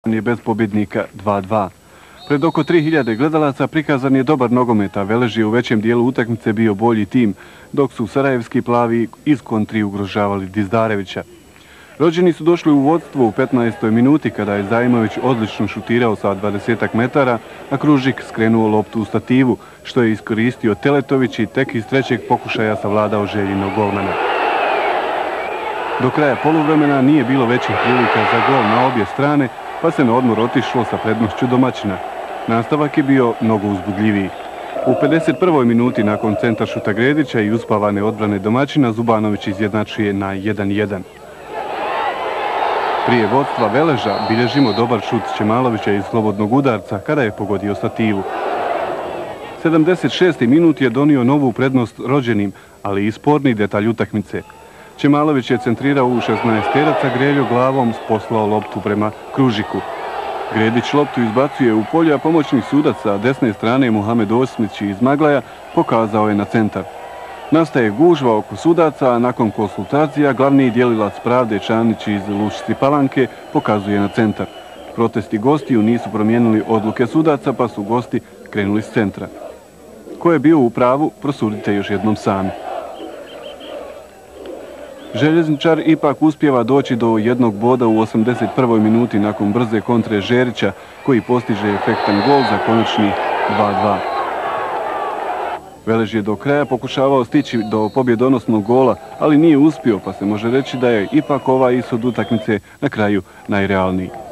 je bez pobjednika 2:2. Pred oko 3000 gledalaca prikazan je dobar nogomet, a Velež je u većem dijelu utakmice bio bolji tim, dok su sarajevski plavi iz kontri ugrožavali Dizdarevića. Rođeni su došli u vodstvo u 15. minuti kada je Zajmović odlično šutirao sa 20 metara, a Kružik skrenuo loptu u stativu, što je iskoristio Teletović i tek iz trećeg pokušaja savladao željinog golmana. Do kraja poluvremena nije bilo većih prilika za gol na obje strane, pa se na odmor otišlo sa prednošću domaćina. Nastavak je bio mnogo uzbudljiviji. U 51. minuti nakon centaršuta Gredića i uspavane odbrane domaćina Zubanović izjednačuje na 1:1. Prije vodstva Veleža bilježimo dobar šut Čemalovića iz slobodnog udarca kada je pogodio stativu. 76. minut je donio novu prednost Rođenim, ali i sporni detalj utakmice. Čemalović je centrirao u 16-terac, a Greljo glavom poslao loptu prema Kružiku. Gredić loptu izbacuje u polje, a pomoćni sudac sa desne strane Muhamed Osmić iz Maglaja pokazao je na centar. Nastaje gužva oko sudaca, a nakon konsultacija glavni djelilac pravde Čanić iz Lučci Palanke pokazuje na centar. Protesti gostiju nisu promijenili odluke sudaca, pa su gosti krenuli s centra. Ko je bio u pravu, prosudite još jednom sami. Željezničar ipak uspijeva doći do jednog boda u 81. minuti nakon brze kontre Žerića, koji postiže efektan gol za konačni 2:2. Velež je do kraja pokušavao stići do pobjedonosnog gola, ali nije uspio, pa se može reći da je ipak ovaj ishod utakmice na kraju najrealniji.